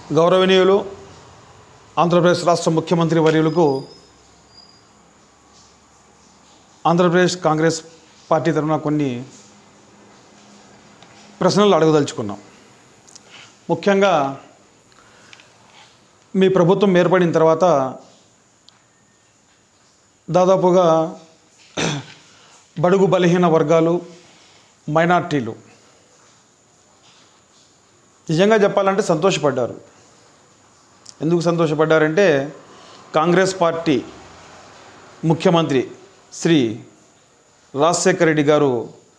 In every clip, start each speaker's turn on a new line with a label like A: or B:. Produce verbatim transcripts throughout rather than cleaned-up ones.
A: గౌరవనీయులు ఆంధ్రప్రదేశ్ రాష్ట్ర ముఖ్యమంత్రి వర్యులకు ఆంధ్రప్రదేశ్ కాంగ్రెస్ పార్టీ తరఫున కొన్ని ప్రశ్నలు అడగదలుచుకున్నాం. ముఖ్యంగా మీ ప్రభుత్వం ఏర్పడిన తర్వాత దాదాపుగా బడుగు బలహీన వర్గాలు, మైనార్టీలు నిజంగా చెప్పాలంటే సంతోషపడ్డారు. ఎందుకు సంతోషపడ్డారంటే కాంగ్రెస్ పార్టీ ముఖ్యమంత్రి శ్రీ రాజశేఖర రెడ్డి గారు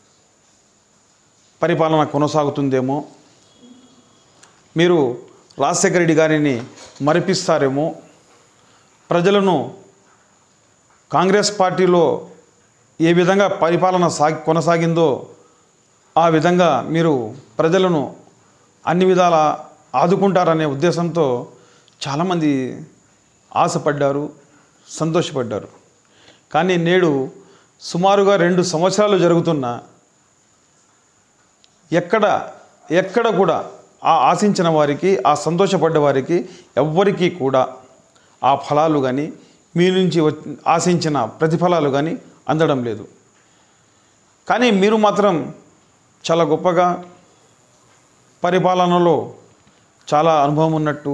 A: పరిపాలన కొనసాగుతుందేమో, మీరు రాజశేఖర రెడ్డి గారిని మరిపిస్తారేమో, ప్రజలను కాంగ్రెస్ పార్టీలో ఏ విధంగా పరిపాలన సాగి కొనసాగిందో ఆ విధంగా మీరు ప్రజలను అన్ని విధాల ఆదుకుంటారనే ఉద్దేశంతో చాలామంది ఆశపడ్డారు, సంతోషపడ్డారు. కానీ నేడు సుమారుగా రెండు సంవత్సరాలు జరుగుతున్న ఎక్కడ ఎక్కడ కూడా ఆ ఆశించిన వారికి, ఆ సంతోషపడ్డ వారికి ఎవ్వరికీ కూడా ఆ ఫలాలు కానీ, మీ నుంచి ఆశించిన ప్రతిఫలాలు కానీ అందడం లేదు. కానీ మీరు మాత్రం చాలా గొప్పగా పరిపాలనలో చాలా అనుభవం ఉన్నట్టు,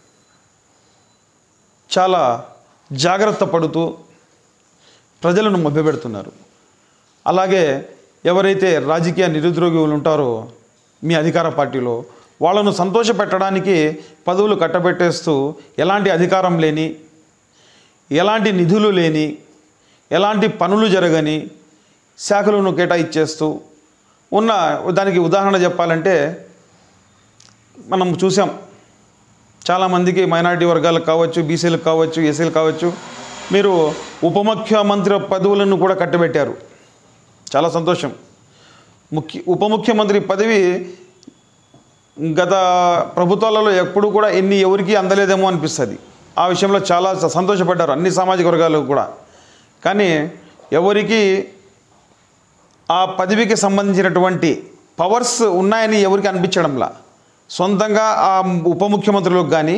A: చాలా జాగ్రత్త పడుతూ ప్రజలను మభ్యపెడుతున్నారు. అలాగే ఎవరైతే రాజకీయ నిరుద్యోగులు ఉంటారో మీ అధికార పార్టీలో, వాళ్ళను సంతోషపెట్టడానికి పదవులు కట్టబెట్టేస్తూ ఎలాంటి అధికారం లేని, ఎలాంటి నిధులు లేని, ఎలాంటి పనులు జరగని శాఖలను కేటాయిచ్చేస్తూ ఉన్న దానికి ఉదాహరణ చెప్పాలంటే మనం చూసాం. చాలామందికి మైనారిటీ వర్గాలకు కావచ్చు, బీసీలకు కావచ్చు, ఎస్సీలు కావచ్చు, మీరు ఉప ముఖ్యమంత్రి పదవులను కూడా కట్టబెట్టారు. చాలా సంతోషం. ముఖ్య ఉప ముఖ్యమంత్రి పదవి గత ప్రభుత్వాలలో ఎప్పుడు కూడా ఎన్ని ఎవరికి అందలేదేమో అనిపిస్తుంది. ఆ విషయంలో చాలా సంతోషపడ్డారు అన్ని సామాజిక వర్గాలు కూడా. కానీ ఎవరికి ఆ పదవికి సంబంధించినటువంటి పవర్స్ ఉన్నాయని ఎవరికి అనిపించడంలా. సొంతంగా ఆ ఉప ముఖ్యమంత్రులకు కానీ,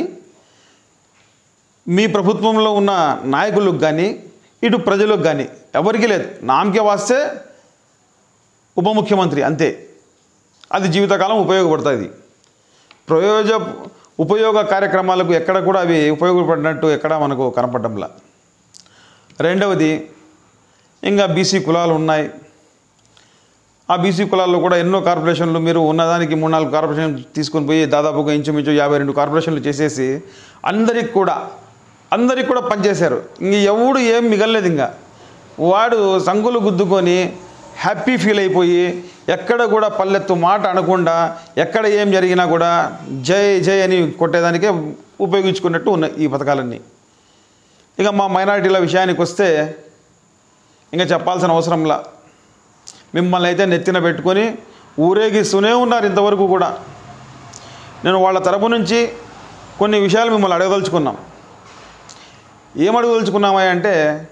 A: మీ ప్రభుత్వంలో ఉన్న నాయకులకు కానీ, ఇటు ప్రజలకు కానీ ఎవరికి లేదు. నామకే వాస్తే ఉప ముఖ్యమంత్రి అంతే, అది జీవితకాలం ఉపయోగపడుతుంది. ప్రయోజ ఉపయోగ కార్యక్రమాలకు ఎక్కడ కూడా అవి ఉపయోగపడినట్టు ఎక్కడ మనకు కనపడంలా. రెండవది, ఇంకా బీసీ కులాలు ఉన్నాయి. ఆ బీసీ కులాల్లో కూడా ఎన్నో కార్పొరేషన్లు, మీరు ఉన్నదానికి మూడు నాలుగు కార్పొరేషన్లు తీసుకొని పోయి దాదాపుగా ఇంచుమించు యాభై రెండు కార్పొరేషన్లు చేసేసి అందరికి కూడా అందరికి కూడా పనిచేశారు. ఇంక ఎవడు ఏం మిగలలేదు. ఇంకా వాడు సంగులు గుద్దుకొని హ్యాపీ ఫీల్ అయిపోయి ఎక్కడ కూడా పల్లెత్తు మాట అనకుండా ఎక్కడ ఏం జరిగినా కూడా జై జై అని కొట్టేదానికే ఉపయోగించుకున్నట్టు ఉన్నాయి ఈ పథకాలన్నీ. ఇక మా మైనారిటీల విషయానికి వస్తే ఇంకా చెప్పాల్సిన అవసరంలా. మిమ్మల్ని అయితే నెత్తిన పెట్టుకొని ఊరేగిస్తూనే ఉన్నారు ఇంతవరకు కూడా. నేను వాళ్ళ తరపు నుంచి కొన్ని విషయాలు మిమ్మల్ని అడగదలుచుకున్నాం. ఏం అడగదలుచుకున్నామా అంటే,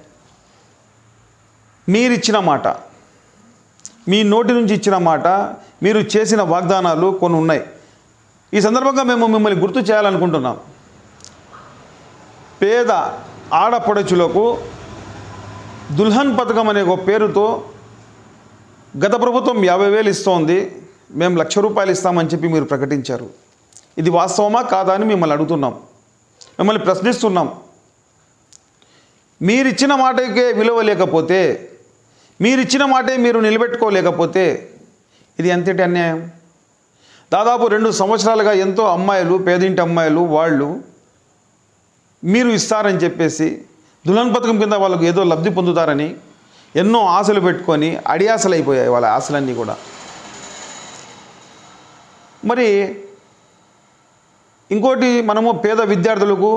A: మీరిచ్చిన మాట, మీ నోటి నుంచి ఇచ్చిన మాట, మీరు చేసిన వాగ్దానాలు కొన్ని ఉన్నాయి. ఈ సందర్భంగా మేము మిమ్మల్ని గుర్తు చేయాలనుకుంటున్నాం. పేద ఆడపడుచులకు దుల్హన్ పథకం అనే ఒక పేరుతో గత ప్రభుత్వం యాభై వేలు ఇస్తోంది, మేము లక్ష రూపాయలు ఇస్తామని చెప్పి మీరు ప్రకటించారు. ఇది వాస్తవమా కాదా అని మిమ్మల్ని అడుగుతున్నాం, మిమ్మల్ని ప్రశ్నిస్తున్నాం. మీరిచ్చిన మాటకే విలువ లేకపోతే, మీరిచ్చిన మాటే మీరు నిలబెట్టుకోలేకపోతే ఇది ఎంతటి అన్యాయం. దాదాపు రెండు సంవత్సరాలుగా ఎంతో అమ్మాయిలు, పేదింటి అమ్మాయిలు, వాళ్ళు మీరు ఇస్తారని చెప్పేసి దుల్హన్ పథకం కింద వాళ్ళకు ఏదో లబ్ధి పొందుతారని ఎన్నో ఆశలు పెట్టుకొని అడియాసలు అయిపోయాయి వాళ్ళ ఆశలన్నీ కూడా. మరి ఇంకోటి, మనము పేద విద్యార్థులకు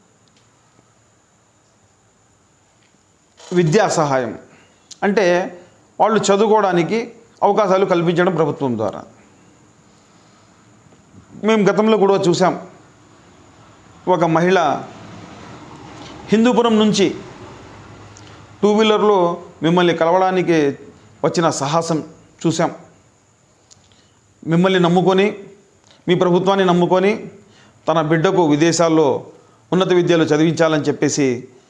A: విద్యా సహాయం అంటే వాళ్ళు చదువుకోవడానికి అవకాశాలు కల్పించడం ప్రభుత్వం ద్వారా. మేము గతంలో కూడా చూసాం, ఒక మహిళ హిందూపురం నుంచి టూ వీలర్లో మిమ్మల్ని కలవడానికి వచ్చిన సాహసం చూసాం. మిమ్మల్ని నమ్ముకొని, మీ ప్రభుత్వాన్ని నమ్ముకొని తన బిడ్డకు విదేశాల్లో ఉన్నత విద్యలు చదివించాలని చెప్పేసి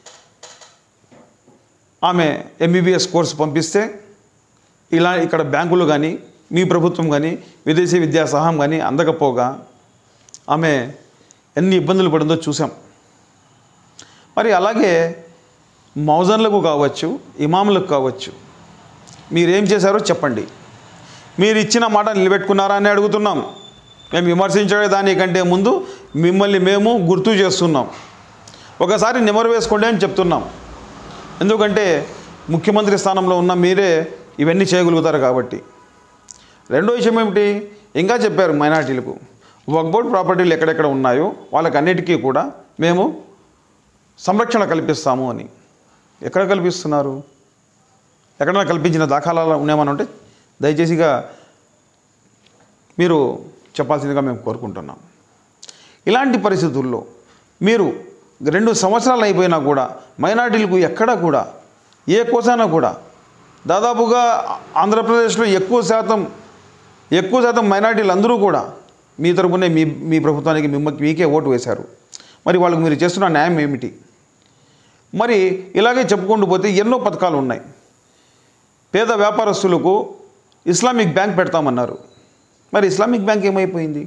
A: ఆమె ఎంబీబీఎస్ కోర్సు పంపిస్తే ఇలా ఇక్కడ బ్యాంకులు కానీ మీ ప్రభుత్వం కానీ విదేశీ విద్యా సహాయం కానీ అందకపోగా ఆమె ఎన్ని ఇబ్బందులు పడిందో చూసాం. మరి అలాగే మౌజన్లకు కావచ్చు, ఇమాములకు కావచ్చు, మీరేం చేశారో చెప్పండి. మీరు ఇచ్చిన మాట నిలబెట్టుకున్నారా అని అడుగుతున్నాం. మేము విమర్శించే దానికంటే ముందు మిమ్మల్ని మేము గుర్తు చేస్తున్నాం. ఒకసారి నిమరు వేసుకోండి అని చెప్తున్నాం. ఎందుకంటే ముఖ్యమంత్రి స్థానంలో ఉన్న మీరే ఇవన్నీ చేయగలుగుతారు కాబట్టి. రెండో విషయం ఏమిటి, ఇంకా చెప్పారు మైనార్టీలకు వక్ఫ్ బోర్డ్ ప్రాపర్టీలు ఎక్కడెక్కడ ఉన్నాయో వాళ్ళకి అన్నిటికీ కూడా మేము సంరక్షణ కల్పిస్తాము అని. ఎక్కడ కల్పిస్తున్నారు? ఎక్కడైనా కల్పించిన దాఖలాలు ఉన్నామని ఉంటే దయచేసిగా మీరు చెప్పాల్సిందిగా మేము కోరుకుంటున్నాం. ఇలాంటి పరిస్థితుల్లో మీరు రెండు సంవత్సరాలు అయిపోయినా కూడా మైనార్టీలకు ఎక్కడా కూడా ఏ కోసానా కూడా దాదాపుగా ఆంధ్రప్రదేశ్లో ఎక్కువ శాతం ఎక్కువ శాతం మైనార్టీలు అందరూ కూడా మీ తరపునే మీ మీ ప్రభుత్వానికి మిమ్మల్ని మీకే ఓటు వేశారు. మరి వాళ్ళకు మీరు చేస్తున్న న్యాయం ఏమిటి? మరి ఇలాగే చెప్పుకుంటూ పోతే ఎన్నో పథకాలు ఉన్నాయి. పేద వ్యాపారస్తులకు ఇస్లామిక్ బ్యాంక్ పెడతామన్నారు. మరి ఇస్లామిక్ బ్యాంక్ ఏమైపోయింది?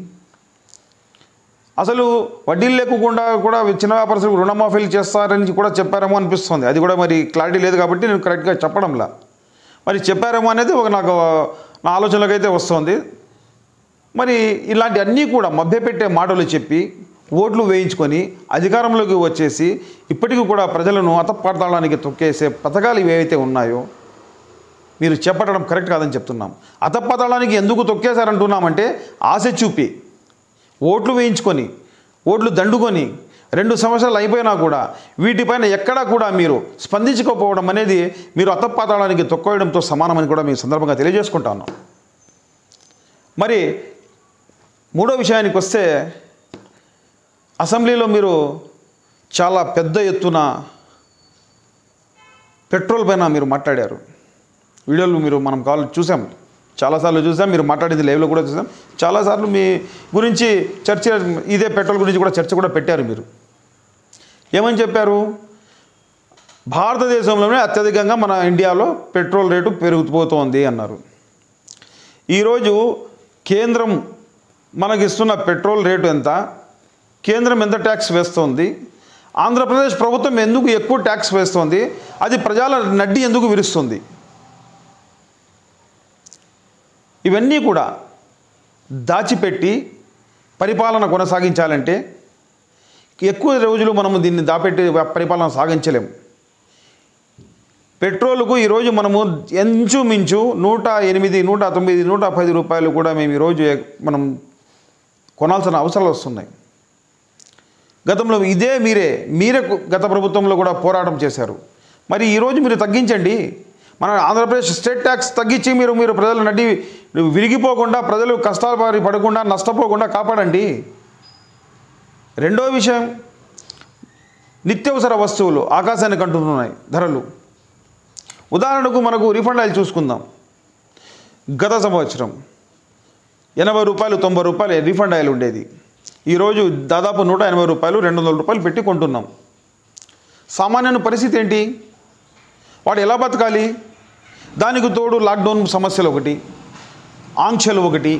A: అసలు వడ్డీలు లేకుండా కూడా చిన్న వ్యాపారస్తులకు రుణమాఫీలు చేస్తారని కూడా చెప్పారేమో అనిపిస్తుంది. అది కూడా మరి క్లారిటీ లేదు కాబట్టి నేను కరెక్ట్గా చెప్పడంలా. మరి చెప్పారేమో అనేది ఒక నాకు నా ఆలోచనలకు అయితే వస్తుంది. మరి ఇలాంటి అన్నీ కూడా మభ్యపెట్టే మాటలు చెప్పి ఓట్లు వేయించుకొని అధికారంలోకి వచ్చేసి ఇప్పటికీ కూడా ప్రజలను అతపాతాళానికి తొక్కేసే పథకాలు ఏవైతే ఉన్నాయో మీరు చేపట్టడం కరెక్ట్ కాదని చెప్తున్నాం. అతపాతాళానికి ఎందుకు తొక్కేశారంటున్నామంటే ఆశ చూపి ఓట్లు వేయించుకొని ఓట్లు దండుకొని రెండు సంవత్సరాలు అయిపోయినా కూడా వీటిపైన ఎక్కడా కూడా మీరు స్పందించకపోవడం అనేది మీరు అతపాతాళానికి తొక్కేయడంతో సమానమని కూడా మీ సందర్భంగా తెలియజేసుకుంటా ఉన్నాం. మరి మూడో విషయానికి వస్తే అసెంబ్లీలో మీరు చాలా పెద్ద ఎత్తున పెట్రోల్ పైన మీరు మాట్లాడారు. వీడియోలు మీరు మనం కాల్ చూసాం, చాలాసార్లు చూసాం. మీరు మాట్లాడేది లైవ్లో కూడా చూసాం. చాలాసార్లు మీ గురించి చర్చ ఇదే పెట్రోల్ గురించి కూడా చర్చ కూడా పెట్టారు. మీరు ఏమని చెప్పారు? భారతదేశంలోనే అత్యధికంగా మన ఇండియాలో పెట్రోల్ రేటు పెరిగిపోతోంది అన్నారు. ఈరోజు కేంద్రం మనకిస్తున్న పెట్రోల్ రేటు ఎంత, కేంద్రం ఎంత ట్యాక్స్ వేస్తోంది, ఆంధ్రప్రదేశ్ ప్రభుత్వం ఎందుకు ఎక్కువ ట్యాక్స్ వేస్తోంది, అది ప్రజల నడ్డి ఎందుకు విరుస్తుంది? ఇవన్నీ కూడా దాచిపెట్టి పరిపాలన కొనసాగించాలంటే ఎక్కువ రోజులు మనము దీన్ని దాపెట్టి పరిపాలన సాగించలేము. పెట్రోలుకు ఈరోజు మనము ఎంచుమించు నూట ఎనిమిది నూట తొమ్మిది నూట పది రూపాయలు కూడా మేము ఈరోజు మనం కొనాల్సిన అవసరాలు వస్తున్నాయి. గతంలో ఇదే మీరే మీరే గత ప్రభుత్వంలో కూడా పోరాటం చేశారు. మరి ఈరోజు మీరు తగ్గించండి. మన ఆంధ్రప్రదేశ్ స్టేట్ ట్యాక్స్ తగ్గించి మీరు మీరు ప్రజలు నడ్డి విరిగిపోకుండా, ప్రజలు కష్టాలు బారి పడకుండా, నష్టపోకుండా కాపాడండి. రెండో విషయం, నిత్యావసర వస్తువులు ఆకాశానికి అంటున్నాయి ధరలు. ఉదాహరణకు మనకు రీఫండ్ ఆయిల్ చూసుకుందాం. గత సంవత్సరం ఎనభై రూపాయలు తొంభై రూపాయలు రీఫండ్ ఆయిల్ ఉండేది. ఈరోజు దాదాపు నూట ఎనభై రూపాయలు రెండు వందల రూపాయలు పెట్టి కొంటున్నాం. సామాన్యుని పరిస్థితి ఏంటి? వాడు ఎలా బతకాలి? దానికి తోడు లాక్డౌన్ సమస్యలు ఒకటి, ఆంక్షలు ఒకటి.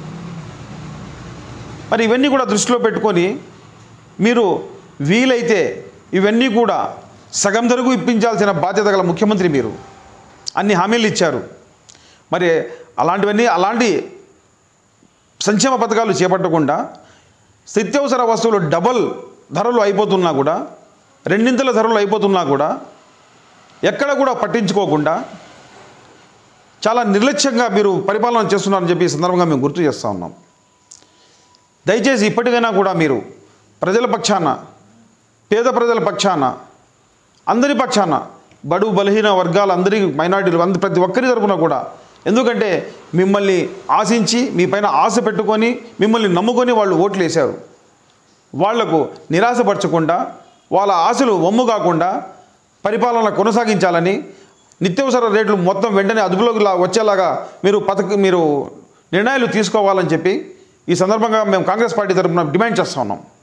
A: మరి ఇవన్నీ కూడా దృష్టిలో పెట్టుకొని మీరు వీలైతే ఇవన్నీ కూడా సగం ధరకు ఇప్పించాల్సిన బాధ్యత గల ముఖ్యమంత్రి మీరు. అన్ని హామీలు ఇచ్చారు. మరి అలాంటివన్నీ అలాంటి సంక్షేమ పథకాలు చేపట్టకుండా నిత్యావసర వస్తువులు డబల్ ధరలు అయిపోతున్నా కూడా, రెండింతల ధరలు అయిపోతున్నా కూడా ఎక్కడ కూడా పట్టించుకోకుండా చాలా నిర్లక్ష్యంగా మీరు పరిపాలన చేస్తున్నారని చెప్పి ఈ సందర్భంగా మేము గుర్తు చేస్తూ ఉన్నాం. దయచేసి ఇప్పటికైనా కూడా మీరు ప్రజల పక్షాన, పేద ప్రజల పక్షాన, అందరి పక్షాన, బడుగు బలహీన వర్గాలందరి, మైనార్టీలు అందరి ప్రతి ఒక్కరి తరపున కూడా, ఎందుకంటే మిమ్మల్ని ఆశించి మీ పైన ఆశ పెట్టుకొని మిమ్మల్ని నమ్ముకొని వాళ్ళు ఓట్లు వేశారు. వాళ్లకు నిరాశపరచకుండా, వాళ్ళ ఆశలు వమ్ము కాకుండా పరిపాలన కొనసాగించాలని, నిత్యావసర రేట్లు మొత్తం వెంటనే అదుపులోకి వచ్చేలాగా మీరు పథక మీరు నిర్ణయాలు తీసుకోవాలని చెప్పి ఈ సందర్భంగా మేము కాంగ్రెస్ పార్టీ తరఫున డిమాండ్ చేస్తూ ఉన్నాం.